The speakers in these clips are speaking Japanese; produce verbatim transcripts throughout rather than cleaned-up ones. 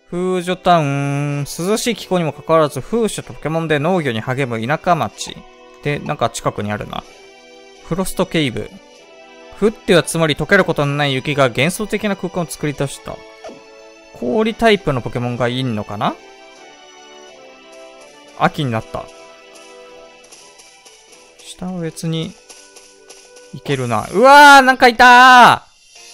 風女タウン。涼しい気候にもかかわらず、風車とポケモンで農業に励む田舎町。で、なんか近くにあるな。フロストケイブ。降ってはつまり溶けることのない雪が幻想的な空間を作り出した。氷タイプのポケモンがいんのかな？秋になった。下は別に、いけるな。うわーなんかいた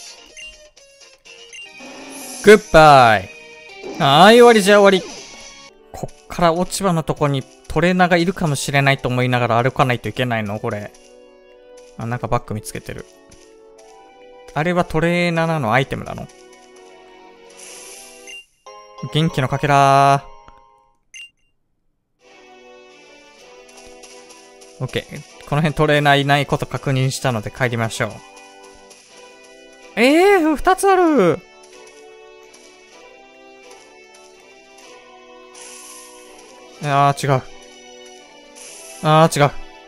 ー！グッバイ。あーい、終わりじゃ終わり。こっから落ち葉のとこにトレーナーがいるかもしれないと思いながら歩かないといけないのこれ。あ、なんかバッグ見つけてる。あれはトレーナーなの？アイテムなの？元気のかけらー。オッケー。この辺トレーナーいないこと確認したので帰りましょう。えー、二つある。あー、違う。あー、違う。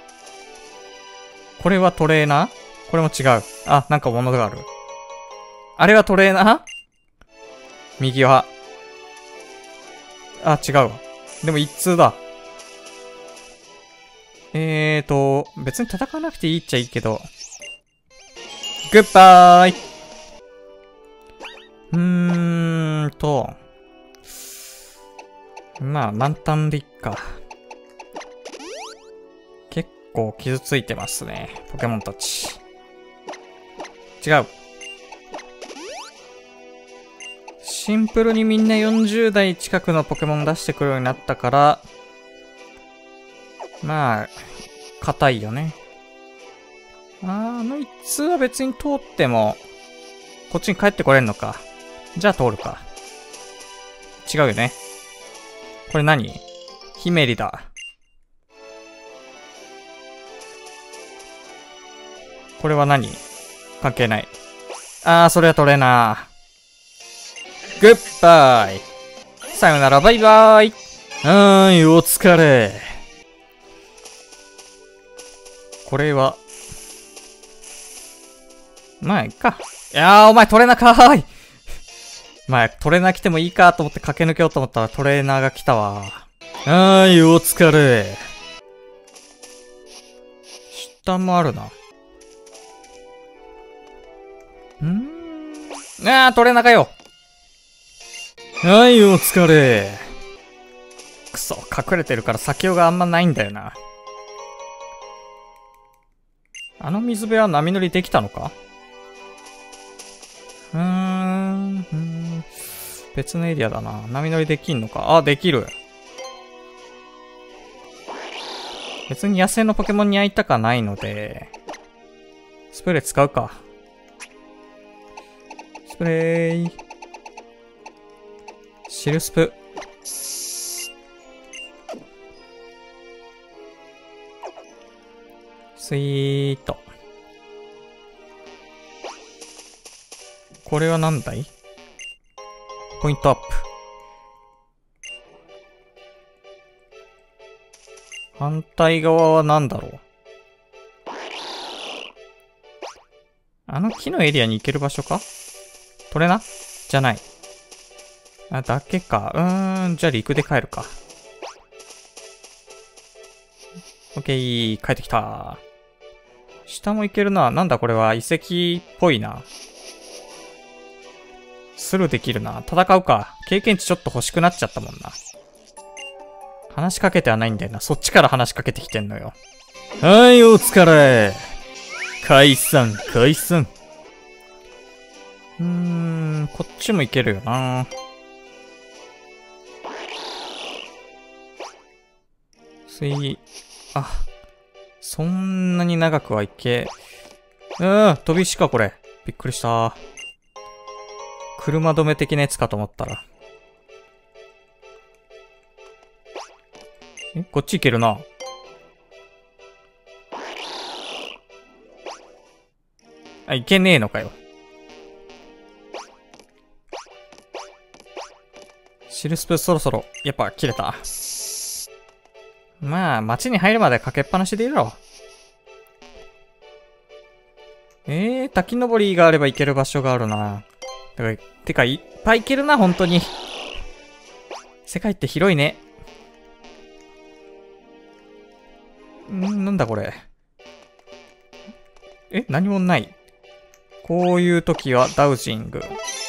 これはトレーナー？これも違う。あ、なんか物がある。あれはトレーナー？右は。あ、違うわ。でも一通だ。えーと、別に戦わなくていいっちゃいいけど。グッバーイ！うーんと。まあ、満タンでいっか。結構傷ついてますね。ポケモンたち。違う。シンプルにみんなよんじゅう代近くのポケモン出してくるようになったから、まあ、硬いよね。あー、あの一通は別に通っても、こっちに帰ってこれんのか。じゃあ通るか。違うよね。これ何？ヒメリだ。これは何？関係ない。あー、それはトレーナー。グッバイ。さよなら、バイバーイ。はーい、お疲れ。これは。まあ、いっか。いやー、お前トレーナーかーい。まあ、トレーナー来てもいいかと思って駆け抜けようと思ったらトレーナーが来たわ。はーい、お疲れ。下もあるな。んーあー、トレーナーかよ。はい、お疲れ。くそ、隠れてるから先用があんまないんだよな。あの水辺は波乗りできたのか？うーん、うーん。別のエリアだな。波乗りできんのか？あ、できる。別に野生のポケモンに会いたかないので、スプレー使うか。スプレー。シルスプ。スイート。これは何だい？ポイントアップ。反対側は何だろう？あの木のエリアに行ける場所か？トレナ？じゃない。あ、だけか。うーん、じゃあ陸で帰るか。オッケー、帰ってきた。下も行けるな。なんだこれは遺跡っぽいな。スルーできるな。戦うか。経験値ちょっと欲しくなっちゃったもんな。話しかけてはないんだよな。そっちから話しかけてきてんのよ。はい、お疲れ。解散、解散。うーん、こっちも行けるよな。すい、あ、そんなに長くはいけ。うん、飛び石かこれ。びっくりした。車止め的なやつかと思ったら。え、こっち行けるな。あ、行けねえのかよ。シルスプそろそろ、やっぱ切れた。まあ、街に入るまでかけっぱなしでいるろ。えー、滝登りがあれば行ける場所があるな。だから、てか、いっぱい行けるな、本当に。 世界って広いね。んなんだこれ。え、何もない。こういう時はダウジング。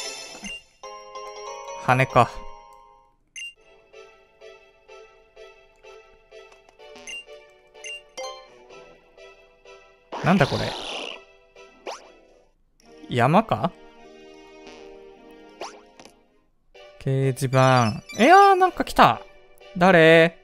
羽か。なんだこれ。山か？掲示板。いやー、なんか来た。誰？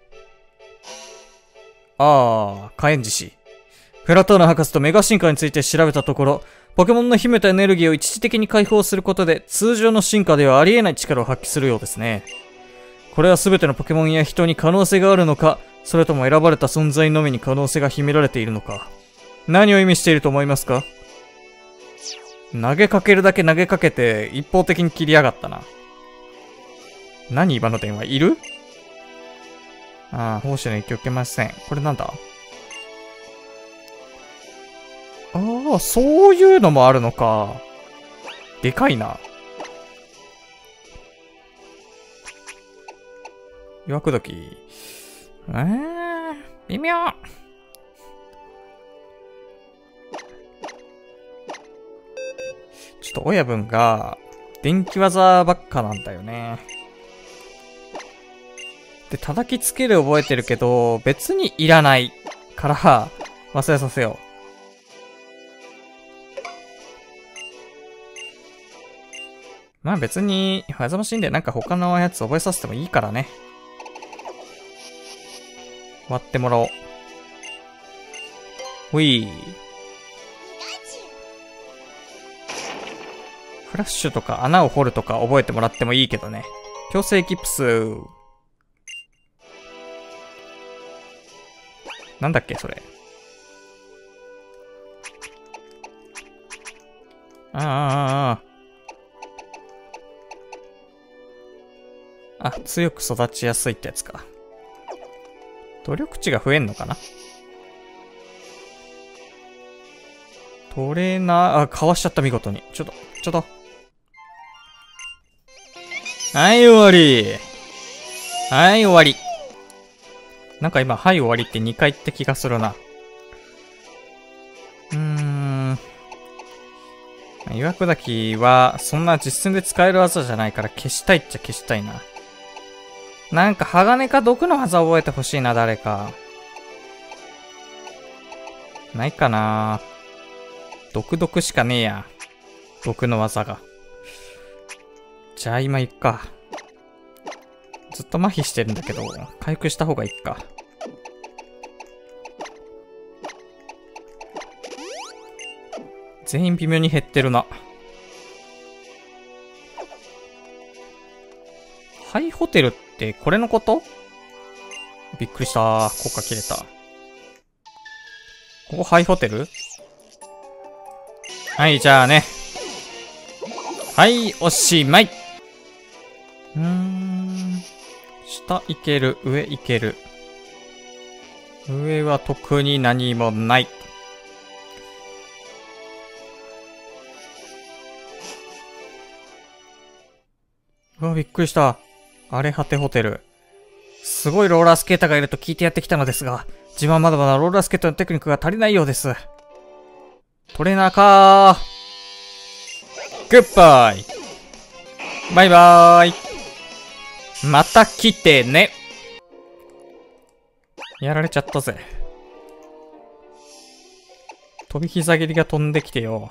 ああ、火炎獅子。プラトーナ博士とメガ進化について調べたところ、ポケモンの秘めたエネルギーを一時的に解放することで、通常の進化ではありえない力を発揮するようですね。これは全てのポケモンや人に可能性があるのか、それとも選ばれた存在のみに可能性が秘められているのか。何を意味していると思いますか？投げかけるだけ投げかけて、一方的に切りやがったな。何今の電話いる？ああ、奉仕の影響受けません。これなんだ？ああ、そういうのもあるのか。でかいな。弱く時。えー、微妙。ちょっと親分が、電気技ばっかなんだよね。で、叩きつける覚えてるけど、別にいらないから、忘れさせよう。まあ別に、ファザマシンでなんか他のやつ覚えさせてもいいからね。割ってもらおう。ほい。フラッシュとか穴を掘るとか覚えてもらってもいいけどね。強制キップス。なんだっけそれ。あああああ。あ、強く育ちやすいってやつか。努力値が増えんのかな？トレーナー、あ、かわしちゃった見事に。ちょっと、ちょっと。はい、終わり。はい、終わり。なんか今、はい、終わりってにかいって気がするな。うーん。岩砕は、そんな実戦で使える技じゃないから消したいっちゃ消したいな。なんか、鋼か毒の技覚えてほしいな、誰か。ないかな。毒毒しかねえや。毒の技が。じゃあ今行くか。ずっと麻痺してるんだけど、回復した方がいいか。全員微妙に減ってるな。ハイホテルってこれのこと？びっくりした。効果切れた。ここハイホテル？はい、じゃあね。はい、おしまい。うーん。下行ける、上行ける。上は特に何もない。うわ、びっくりした。荒れ果てホテル。すごいローラースケーターがいると聞いてやってきたのですが、自分はまだまだローラースケートのテクニックが足りないようです。トレーナーかー。グッバイ。バイバーイ。また来てね。やられちゃったぜ。飛び膝蹴りが飛んできてよ。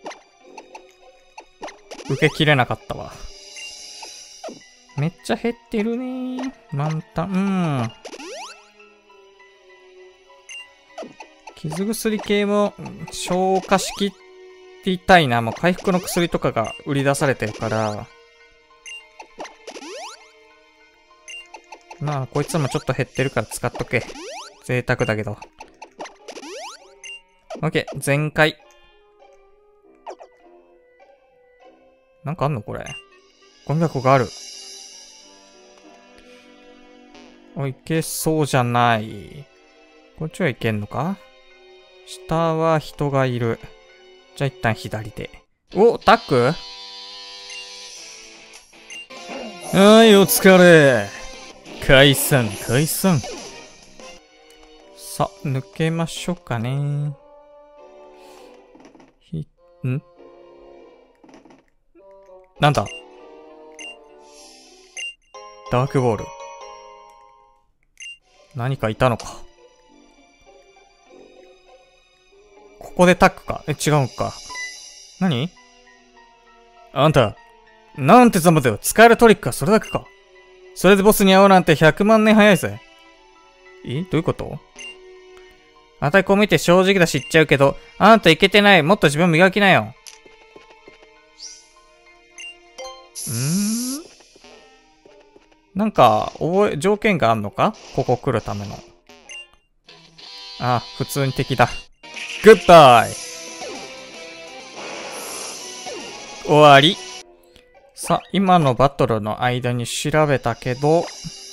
受けきれなかったわ。めっちゃ減ってるねー。満タン。うん。傷薬系も消化しきっていたいな。もう回復の薬とかが売り出されてるから。まあ、こいつもちょっと減ってるから使っとけ。贅沢だけど。オッケー、全開。なんかあんのこれ。ゴミ箱がある。お、いけそうじゃない。こっちはいけんのか？下は人がいる。じゃあ一旦左で。お、タック？はい、お疲れ。 解散、解散。さあ、抜けましょうかね。ひ、んなんだダークボール。何かいたのか。ここでタックか。え、違うんか。何あんた、なんてざまだよ。使えるトリックはそれだけか。それでボスに会うなんてひゃくまん年早いぜ。えどういうこと？あたいこう見て正直だし言っちゃうけど、あんたいけてない。もっと自分磨きなよ。うーんなんか、覚え、条件があんのかここ来るための。あ、普通に敵だ。グッバイ終わり。さあ、今のバトルの間に調べたけど、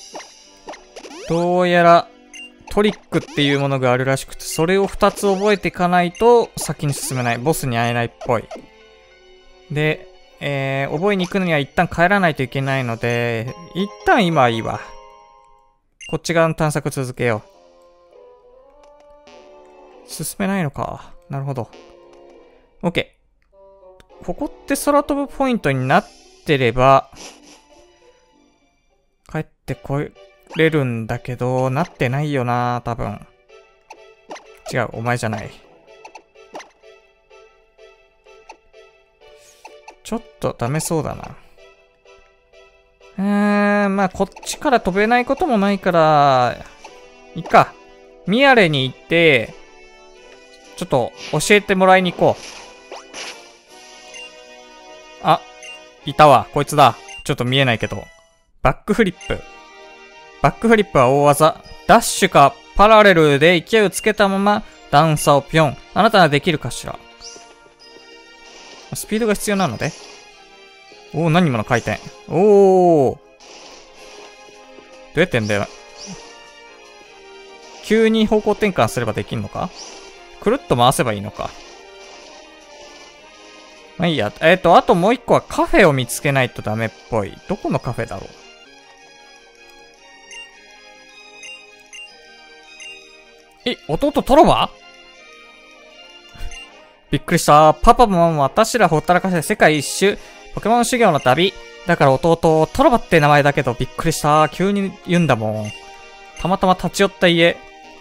どうやらトリックっていうものがあるらしくて、それをふたつ覚えていかないと先に進めない。ボスに会えないっぽい。で、えー、覚えに行くのには一旦帰らないといけないので、一旦今はいいわ。こっち側の探索続けよう。進めないのか。なるほど。OK。ここって空飛ぶポイントになってれば、帰ってこれるんだけど、なってないよな、多分。違う、お前じゃない。ちょっとダメそうだな。えー、まあこっちから飛べないこともないから、いいか。ミアレに行って、ちょっと教えてもらいに行こう。あ、いたわ。こいつだ。ちょっと見えないけど。バックフリップ。バックフリップは大技。ダッシュかパラレルで勢いをつけたまま段差をピョン。あなたはできるかしら。スピードが必要なので。おお、何今の回転。おお。どうやってんだよ。急に方向転換すればできんのか？くるっと回せばいいのか。まあいいや。えっと、あともう一個はカフェを見つけないとダメっぽい。どこのカフェだろう？え、弟トロバ？びっくりした。パパもママも私らほったらかして世界一周。ポケモン修行の旅。だから弟、トロバって名前だけどびっくりした。急に言うんだもん。たまたま立ち寄った家。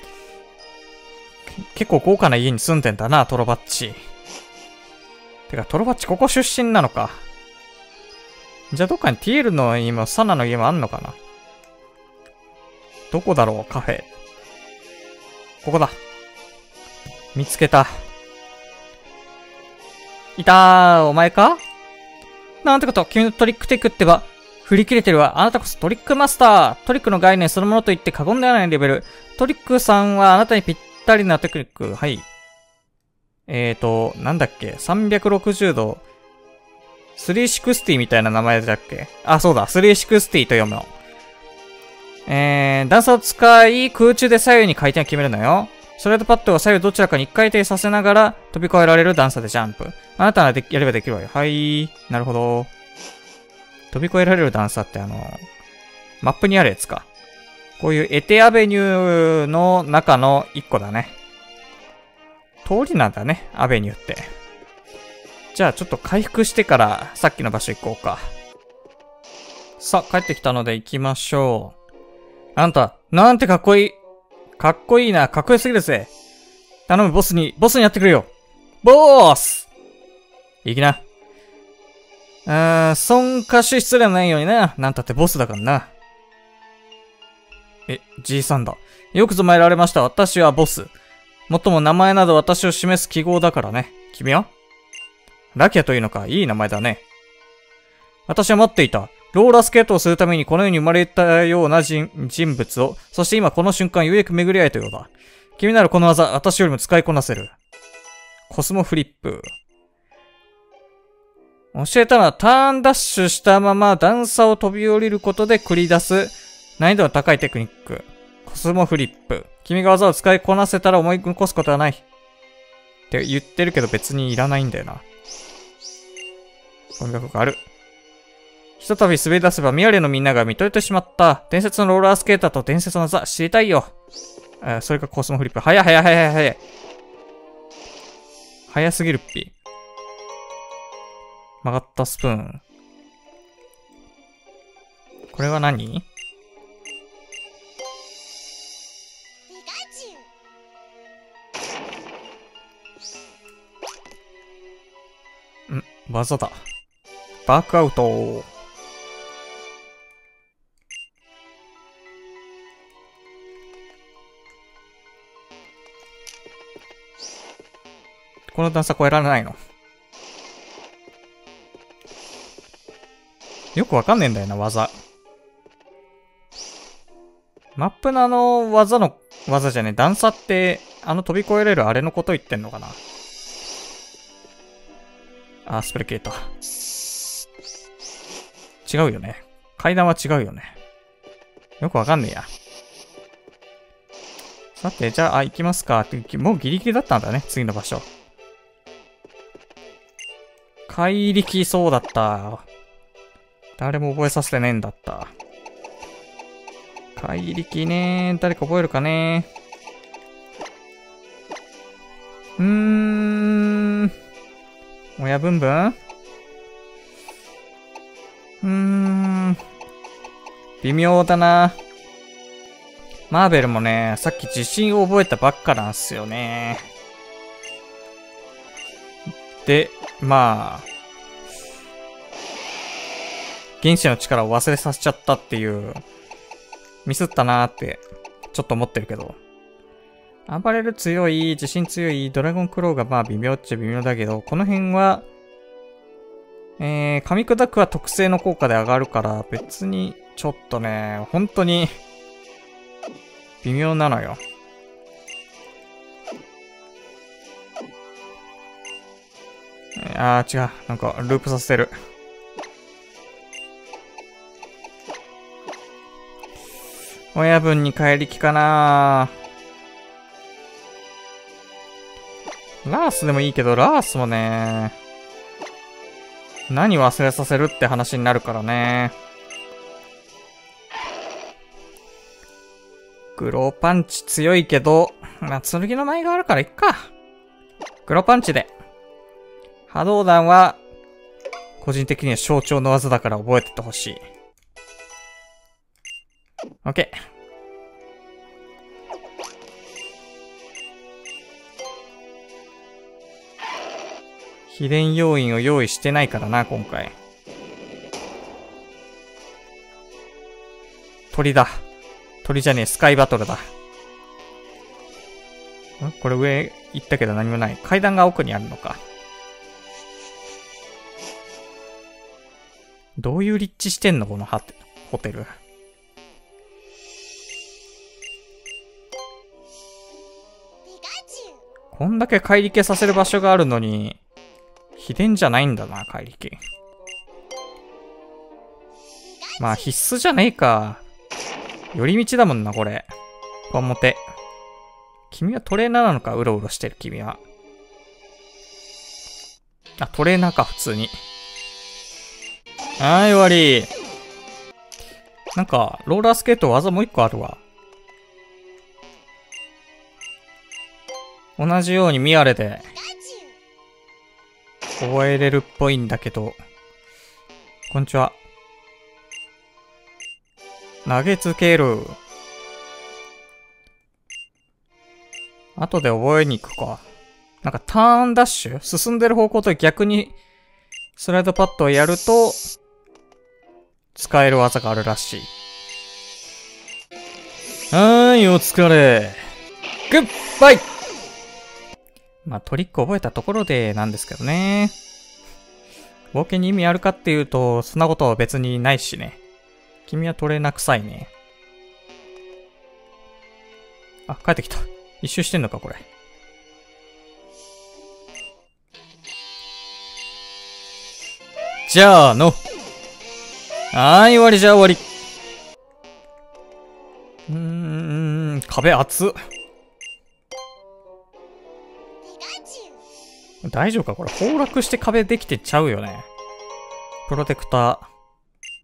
結構豪華な家に住んでんだな、トロバッチ。てか、トロバッチここ出身なのか。じゃあどっかにティエルの家もサナの家もあんのかな。どこだろう、カフェ。ここだ。見つけた。いたー、お前か？なんてこと、君のトリックテクってば、振り切れてるわ。あなたこそトリックマスター。トリックの概念そのものと言って過言ではないレベル。トリックさんはあなたにぴったりなテクニック。はい。えーと、なんだっけ ?さんびゃくろくじゅうど。スリーシクスティみたいな名前だっけ？あ、そうだ。スリーシクスティと読むの。えー、段差を使い、空中で左右に回転を決めるのよ。ストレートパッドを左右どちらかに一回転させながら飛び越えられる段差でジャンプ。あなたはでやればできるわよ。はい。なるほど。飛び越えられる段差ってあの、マップにあるやつか。こういうエテアベニューの中の一個だね。通りなんだね、アベニューって。じゃあちょっと回復してからさっきの場所行こうか。さあ、帰ってきたので行きましょう。あんた、なんてかっこいい。かっこいいな、かっこよすぎるぜ。頼む、ボスに、ボスにやってくれよ。ボース行きな。うーん、尊歌手失礼のないようにな。なんたってボスだからな。え、じいさんだ。よくぞ参られました。私はボス。もっとも名前など私を示す記号だからね。君は？ラキアというのか、いい名前だね。私は待っていた。ローラースケートをするためにこの世に生まれたような人、人物を、そして今この瞬間ようやく巡り会えたようだ。君ならこの技、私よりも使いこなせる。コスモフリップ。教えたのはターンダッシュしたまま段差を飛び降りることで繰り出す難易度の高いテクニック。コスモフリップ。君が技を使いこなせたら思い残すことはない。って言ってるけど別にいらないんだよな。こんなことがある。 ひとたび滑り出せばミアレのみんなが見とれてしまった。伝説のローラースケーターと伝説の技、知りたいよ。えー、それがコスモフリップ。早い早い早い早い。早すぎるっぴ。曲がったスプーン。これは何？ん技だ。バックアウト。この段差越えられないの？よくわかんねえんだよな、技。マップのあの技の、技じゃねえ、段差って、あの飛び越えれるあれのこと言ってんのかな？あ、スプレー消えた。違うよね。階段は違うよね。よくわかんねえや。さて、じゃあ、あ、行きますか。もうギリギリだったんだね、次の場所。怪力そうだった。誰も覚えさせてねえんだった。怪力ねー。誰か覚えるかねー。うーん。親ブンブンうーん。微妙だな。マーベルもね、さっき自信を覚えたばっかなんすよね。で、まあ、原子の力を忘れさせちゃったっていう、ミスったなーって、ちょっと思ってるけど。暴れる強い、自信強い、ドラゴンクローがまあ微妙っちゃ微妙だけど、この辺は、えー、噛み砕くは特性の効果で上がるから、別に、ちょっとね、本当に、微妙なのよ。あー、違う。なんか、ループさせてる。親分に帰りきかな。ラースでもいいけど、ラースもね、何忘れさせるって話になるからね。グローパンチ強いけど、まあ、剣の舞があるからいっか。グローパンチで。波動弾は、個人的には象徴の技だから覚えててほしい。オッケー。秘伝要員を用意してないからな、今回。鳥だ。鳥じゃねえ、スカイバトルだ。ん？これ上行ったけど何もない。階段が奥にあるのか。どういう立地してんのこのホテル。こんだけ怪力させる場所があるのに、秘伝じゃないんだな、怪力。まあ必須じゃねえか。寄り道だもんな、これ。こわもて。君はトレーナーなのか、うろうろしてる君は。あ、トレーナーか、普通に。はーい、終わり。なんか、ローラースケート技もう一個あるわ。同じようにミアレで、覚えれるっぽいんだけど。こんにちは。投げつける。後で覚えに行くか。なんかターンダッシュ？進んでる方向と逆にスライドパッドをやると使える技があるらしい。はーい、お疲れ。グッバイ。まあトリック覚えたところでなんですけどね。冒険に意味あるかっていうと、そんなことは別にないしね。君はトレーナー臭いね。あ、帰ってきた。一周してんのか、これ。じゃあの。はーい、終わりじゃあ終わり。うーん、壁熱っ。大丈夫かこれ、崩落して壁できてちゃうよね。プロテクター。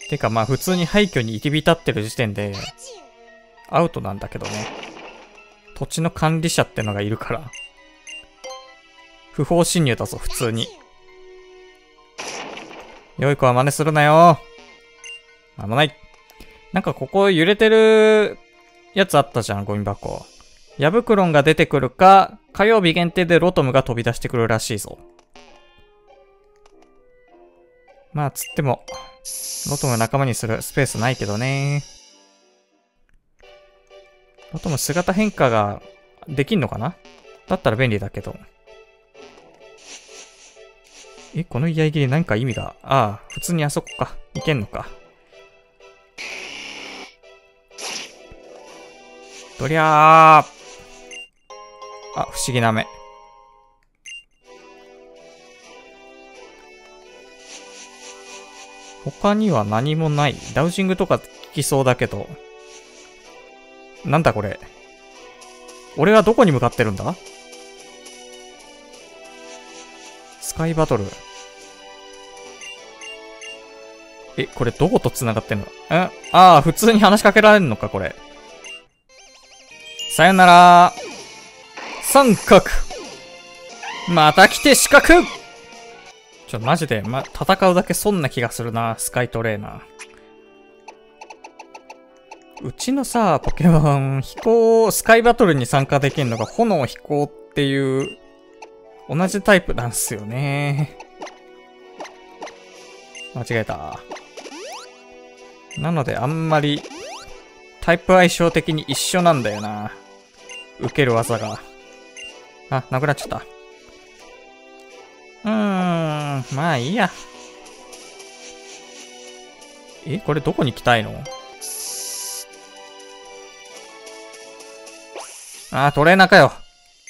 てかまあ普通に廃墟に入り浸ってる時点でアウトなんだけどね。土地の管理者ってのがいるから。不法侵入だぞ、普通に。良い子は真似するなよ。あんまない。なんかここ揺れてるやつあったじゃん、ゴミ箱。ヤブクロンが出てくるか、火曜日限定でロトムが飛び出してくるらしいぞ。まあ、つっても、ロトム仲間にするスペースないけどね。ロトム姿変化ができんのかな？だったら便利だけど。え、この居合切り何か意味が。ああ、普通にあそこか。いけんのか。とりゃー。あ、不思議な目。他には何もない。ダウジングとか効きそうだけど。なんだこれ。俺はどこに向かってるんだ？スカイバトル。え、これどこと繋がってんの？ん？ああ、普通に話しかけられるのか、これ。さよなら。三角。また来て四角。ちょ、マジで、ま、戦うだけそんな気がするな、スカイトレーナー。うちのさ、ポケモン、飛行、スカイバトルに参加できるのが炎飛行っていう、同じタイプなんすよね。間違えた。なのであんまり、タイプ相性的に一緒なんだよな。受ける技が。あ、なくなっちゃった。うーん、まあいいや。え、これどこに来たいの？あー、トレーナーかよ。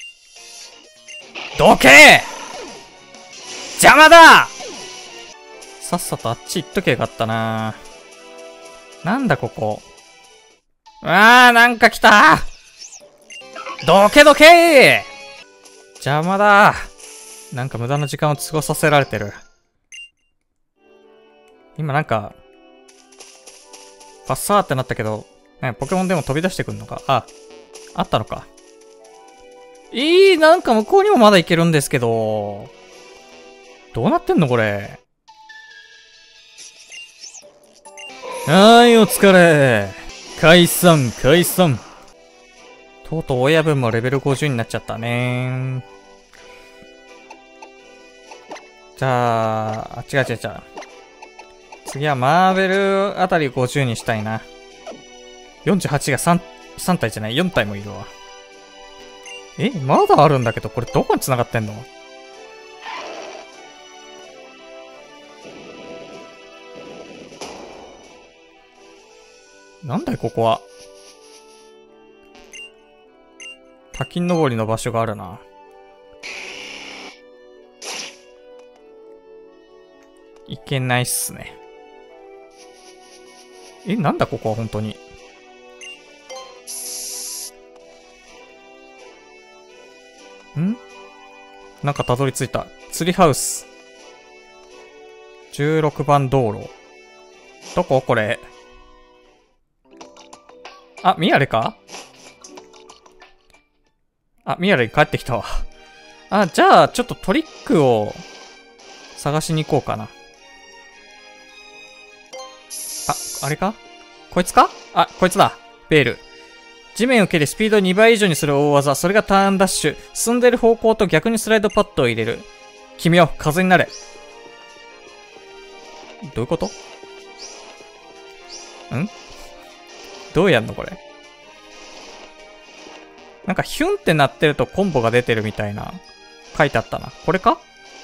どけー！邪魔だ！さっさとあっち行っとけよかったな。なんだここ。あー、なんか来た！どけどけー！邪魔だ。なんか無駄な時間を過ごさせられてる。今なんか、ファッサーってなったけど、ね、ポケモンでも飛び出してくんのか。あ、あったのか。えー、なんか向こうにもまだ行けるんですけど、どうなってんのこれ。はーい、お疲れ。解散、解散。とうとう親分もレベルごじゅうになっちゃったね。じゃあ、あ、違う違う違う。次はマーベルあたりごじゅうにしたいな。よんじゅうはちがさん、さん体じゃない、よん体もいるわ。え、まだあるんだけど、これどこに繋がってんの？なんだい、ここは。滝登りの場所があるな。いけないっすね。え、なんだここは本当に。ん？なんかたどり着いた。ツリーハウス。じゅうろくばん道路。どここれ。あ、ミヤレか？あ、ミヤレ帰ってきたわ。あ、じゃあ、ちょっとトリックを探しに行こうかな。あ、あれか？こいつか？あ、こいつだ。ベール。地面を蹴りスピードにばい以上にする大技。それがターンダッシュ。進んでる方向と逆にスライドパッドを入れる。君よ、風になれ。どういうこと？ん？どうやんのこれ。なんかヒュンってなってるとコンボが出てるみたいな。書いてあったな。これか？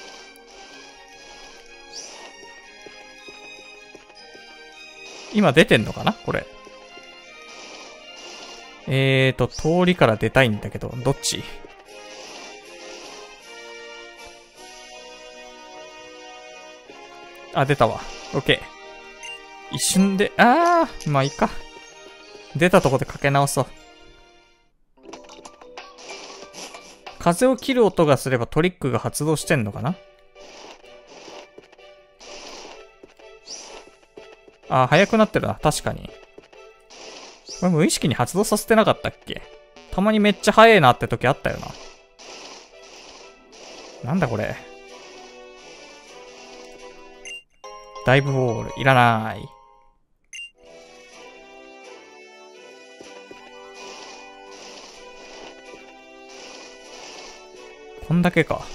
今出てんのかなこれ。えーと、通りから出たいんだけど、どっち？あ、出たわ。オッケー。一瞬で、あー、まあいいか。出たとこでかけ直そう。風を切る音がすればトリックが発動してんのかな？ あ、速くなってるな。確かに。これ無意識に発動させてなかったっけ？たまにめっちゃ速いなって時あったよな。なんだこれ。ダイブボール、いらない。こんだけか。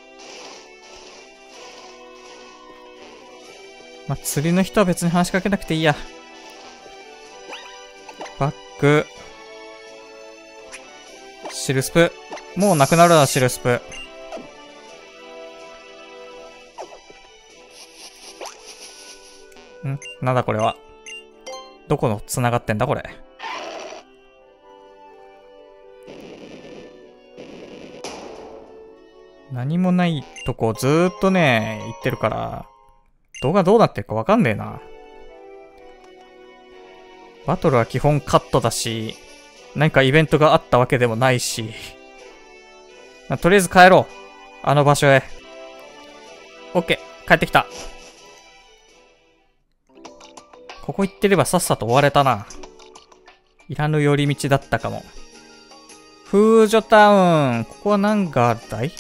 まあ、釣りの人は別に話しかけなくていいや。バック。シルスプ。もうなくなるな、シルスプ。ん？なんだこれは。どこの繋がってんだこれ。何もないとこずーっとね、行ってるから、動画どうなってるかわかんねえな。バトルは基本カットだし、何かイベントがあったわけでもないし。まあ、とりあえず帰ろう。あの場所へ。オッケー、帰ってきた。ここ行ってればさっさと終われたな。いらぬ寄り道だったかも。フージョタウン。ここは何がだい？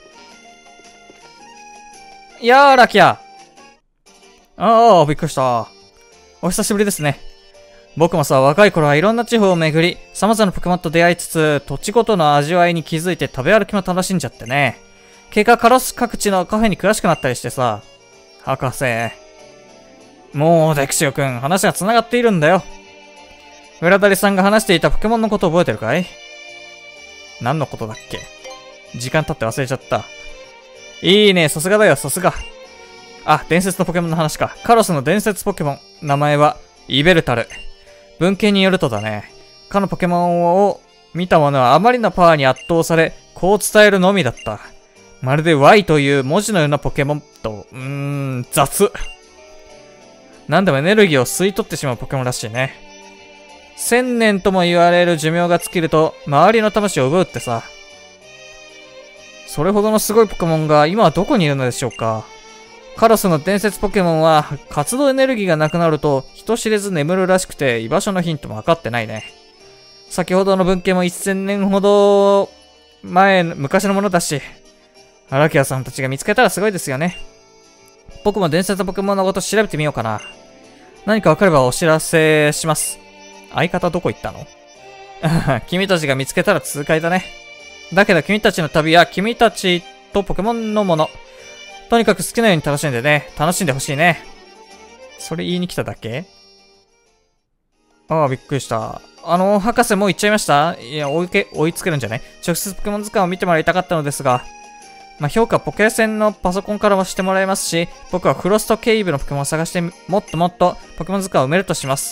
いやー、ラキア。ああ、びっくりした。お久しぶりですね。僕もさ、若い頃はいろんな地方を巡り、様々なポケモンと出会いつつ、土地ごとの味わいに気づいて食べ歩きも楽しんじゃってね。結果、カロス各地のカフェに詳しくなったりしてさ。博士。もう、デクシオくん、話が繋がっているんだよ。浦谷さんが話していたポケモンのこと覚えてるかい？何のことだっけ？時間経って忘れちゃった。いいね、さすがだよ、さすが。あ、伝説のポケモンの話か。カロスの伝説ポケモン。名前は、イベルタル。文献によるとだね。かのポケモンを見た者はあまりのパワーに圧倒され、こう伝えるのみだった。まるで ワイ という文字のようなポケモンと、うーん、雑。なんでもエネルギーを吸い取ってしまうポケモンらしいね。千年とも言われる寿命が尽きると、周りの魂を奪うってさ。それほどのすごいポケモンが今はどこにいるのでしょうか。カロスの伝説ポケモンは活動エネルギーがなくなると人知れず眠るらしくて居場所のヒントも分かってないね。先ほどの文献もせんねんほど前、昔のものだし、荒木屋さんたちが見つけたらすごいですよね。僕も伝説のポケモンのこと調べてみようかな。何か分かればお知らせします。相方どこ行ったの？君たちが見つけたら痛快だね。だけど君たちの旅は君たちとポケモンのもの。とにかく好きなように楽しんでね。楽しんでほしいね。それ言いに来ただけ？ああ、びっくりした。あの、博士もう行っちゃいました？いや、追いけ、追いつけるんじゃない？直接ポケモン図鑑を見てもらいたかったのですが。まあ、評価ポケセンのパソコンからもしてもらえますし、僕はフロストケイブのポケモンを探して、もっともっとポケモン図鑑を埋めるとします。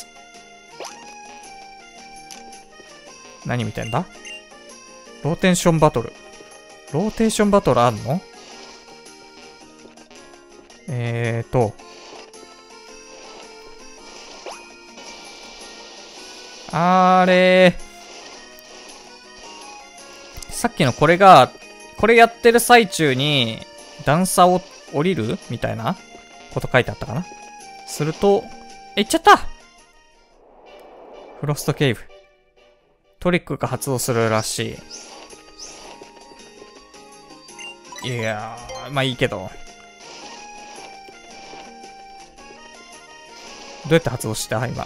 何見てんだ？ローテーションバトル。ローテーションバトルあんの？えーと。あれー。さっきのこれが、これやってる最中に段差を降りるみたいなこと書いてあったかな。すると、え、行っちゃった！フロストケイブ。トリックが発動するらしい。いやー、まあいいけど。どうやって発動した今。こ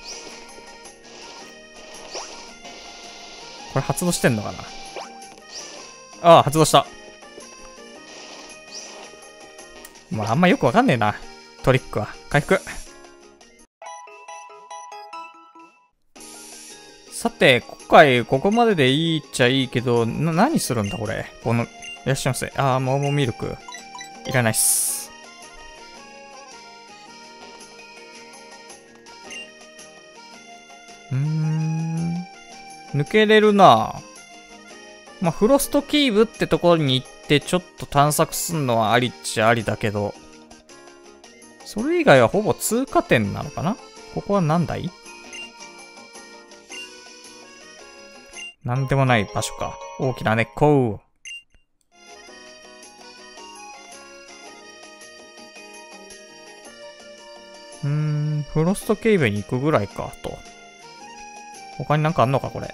れ発動してんのかな。ああ、発動した。まあ、あんまよくわかんねえな。トリックは。回復。さて、今回ここまででいいっちゃいいけど、な、何するんだこれ。この、いらっしゃいませ。ああ、モーモーミルク。いらないっす。うーん。抜けれるな。まあ、フロストキーブってところに行ってちょっと探索すんのはありっちゃありだけど、それ以外はほぼ通過点なのかな？ここは何だい？なんでもない場所か。大きな根っこ。うーん。 ん、フロストケイブに行くぐらいか、と。他になんかあんのか、これ。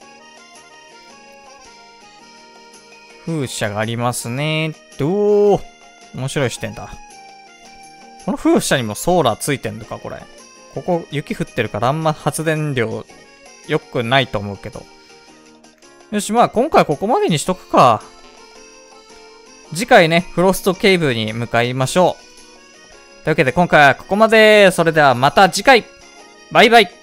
風車がありますね。おー、面白い視点だ。この風車にもソーラーついてんのか、これ。ここ、雪降ってるからあんま発電量良くないと思うけど。よし、まあ今回ここまでにしとくか。次回ね、フロストケイブに向かいましょう。というわけで今回はここまで。それではまた次回。バイバイ。